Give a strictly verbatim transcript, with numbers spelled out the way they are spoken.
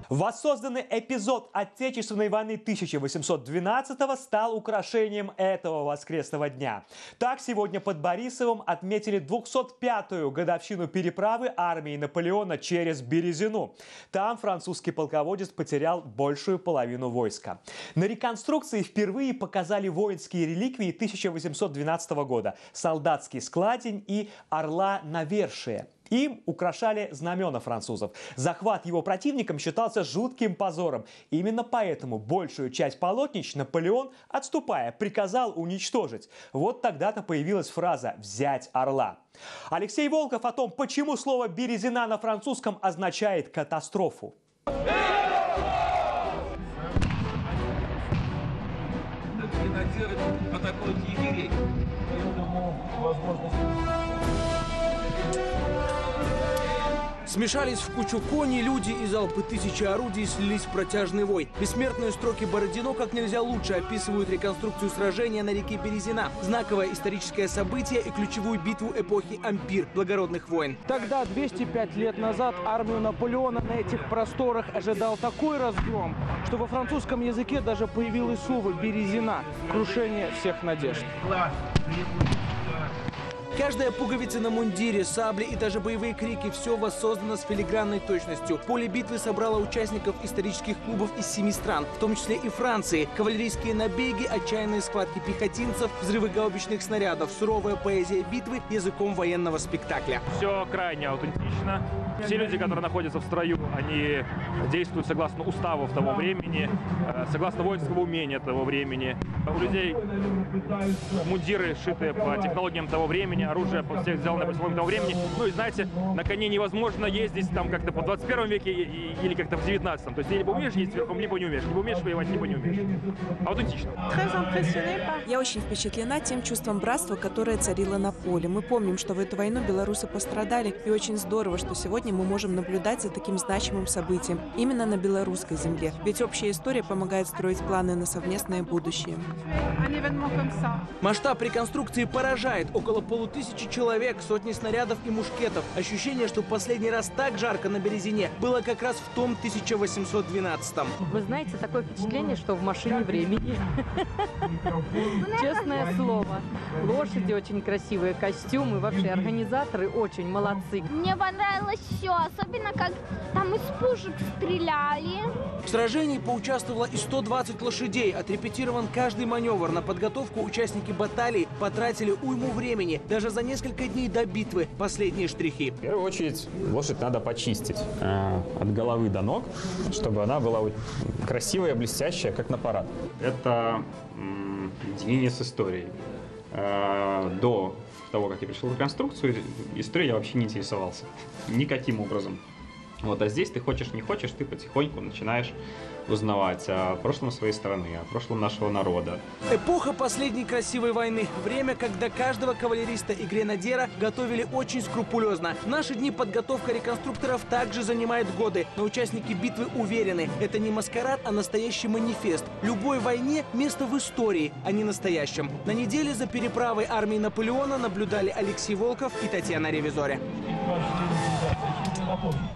Воссозданный эпизод Отечественной войны тысяча восемьсот двенадцатого стал украшением этого воскресного дня. Так, сегодня под Борисовым отметили двухсот пятую годовщину переправы армии Наполеона через Березину. Там французский полководец потерял большую половину войска. На реконструкции впервые показали воинские реликвии тысяча восемьсот двенадцатого года – солдатский складень и орла навершия. Им украшали знамена французов. Захват его противником считался жутким позором. Именно поэтому большую часть полотнищ Наполеон, отступая, приказал уничтожить. Вот тогда-то появилась фраза «взять орла». Алексей Волков о том, почему слово «Березина» на французском означает «катастрофу». Смешались в кучу кони, люди и залпы тысячи орудий слились в протяжный вой. Бессмертные строки Бородино как нельзя лучше описывают реконструкцию сражения на реке Березина. Знаковое историческое событие и ключевую битву эпохи Ампир, благородных войн. Тогда, двести пять лет назад, армию Наполеона на этих просторах ожидал такой разгром, что во французском языке даже появилось слово «Березина» – крушение всех надежд. Каждая пуговица на мундире, сабли и даже боевые крики – все воссоздано с филигранной точностью. Поле битвы собрало участников исторических клубов из семи стран, в том числе и Франции. Кавалерийские набеги, отчаянные схватки пехотинцев, взрывы гаубичных снарядов, суровая поэзия битвы языком военного спектакля. Все крайне аутентично. Все люди, которые находятся в строю, они действуют согласно уставов того времени, согласно воинского умения того времени. У людей мундиры шитые по технологиям того времени, оружие всех сделано по технологиям того времени. Ну и знаете, на коне невозможно ездить там как-то по двадцать первом веке или как-то в девятнадцатом. То есть либо умеешь ездить верхом, либо не умеешь. Либо умеешь воевать, либо не умеешь. Аутентично. Я очень впечатлена тем чувством братства, которое царило на поле. Мы помним, что в эту войну белорусы пострадали, и очень здорово, что сегодня мы можем наблюдать за таким значимым событием именно на белорусской земле. Ведь общая история помогает строить планы на совместное будущее. Масштаб реконструкции поражает. Около полутысячи человек, сотни снарядов и мушкетов. Ощущение, что последний раз так жарко на Березине было как раз в том тысяча восемьсот двенадцатом. Вы знаете, такое впечатление, что в машине времени. Честное слово. Лошади очень красивые, костюмы. Вообще организаторы очень молодцы. Мне понравилось все, особенно как там из пушек стреляли. В сражении поучаствовало и сто двадцать лошадей. Отрепетирован каждый маневр. На подготовку участники баталии потратили уйму времени. Даже за несколько дней до битвы последние штрихи. В первую очередь лошадь надо почистить э, от головы до ног, чтобы она была красивая, блестящая, как на парад. Это единение с историей. Э, до того, как я пришел в реконструкцию, историей я вообще не интересовался. Никаким образом. Вот, а здесь ты хочешь, не хочешь, ты потихоньку начинаешь узнавать о прошлом своей страны, о прошлом нашего народа. Эпоха последней красивой войны. Время, когда каждого кавалериста и гренадера готовили очень скрупулезно. В наши дни подготовка реконструкторов также занимает годы. Но участники битвы уверены, это не маскарад, а настоящий манифест. Любой войне место в истории, а не настоящем. На неделе за переправой армии Наполеона наблюдали Алексей Волков и Татьяна Ревизоре.